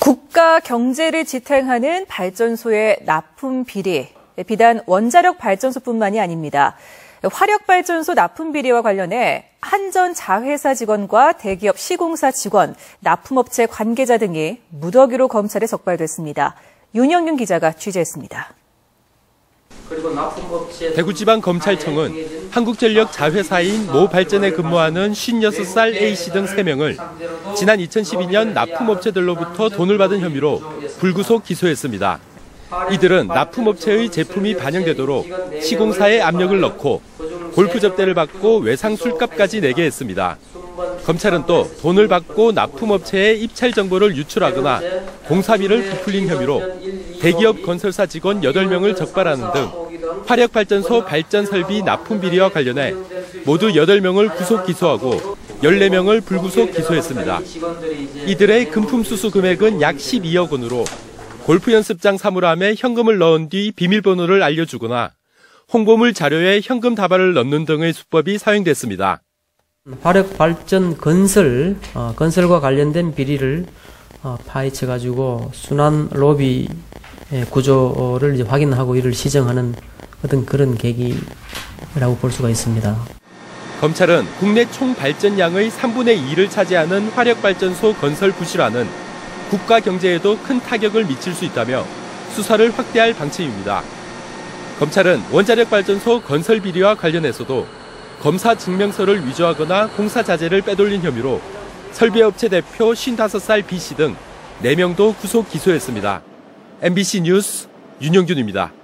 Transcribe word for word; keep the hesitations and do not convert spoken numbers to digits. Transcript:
국가 경제를 지탱하는 발전소의 납품 비리. 비단 원자력 발전소뿐만이 아닙니다. 화력발전소 납품 비리와 관련해 한전 자회사 직원과 대기업 시공사 직원, 납품업체 관계자 등이 무더기로 검찰에 적발됐습니다. 윤영균 기자가 취재했습니다. 대구지방검찰청은 한국전력 자회사인 모 발전에 근무하는 쉰여섯 살 A씨 등 세 명을 지난 이천십이 년 납품업체들로부터 돈을 받은 혐의로 불구속 기소했습니다. 이들은 납품업체의 제품이 반영되도록 시공사에 압력을 넣고 골프 접대를 받고 외상 술값까지 내게 했습니다. 검찰은 또 돈을 받고 납품업체의 입찰 정보를 유출하거나 공사비를 부풀린 혐의로 대기업 건설사 직원 여덟 명을 적발하는 등 화력발전소 발전 설비 납품 비리와 관련해 모두 여덟 명을 구속 기소하고 열네 명을 불구속 기소했습니다. 이들의 금품 수수 금액은 약 십이억 원으로 골프 연습장 사물함에 현금을 넣은 뒤 비밀번호를 알려주거나 홍보물 자료에 현금 다발을 넣는 등의 수법이 사용됐습니다. 화력 발전 건설, 어, 건설과 관련된 비리를 어, 파헤쳐가지고 순환 로비 구조를 이제 확인하고 이를 시정하는 어떤 그런 계기라고 볼 수가 있습니다. 검찰은 국내 총 발전량의 삼분의 이를 차지하는 화력발전소 건설 부실화는 국가 경제에도 큰 타격을 미칠 수 있다며 수사를 확대할 방침입니다. 검찰은 원자력 발전소 건설 비리와 관련해서도 검사 증명서를 위조하거나 공사 자재를 빼돌린 혐의로 설비업체 대표 쉰다섯 살 B씨 등 네 명도 구속 기소했습니다. 엠비씨 뉴스 윤영균입니다.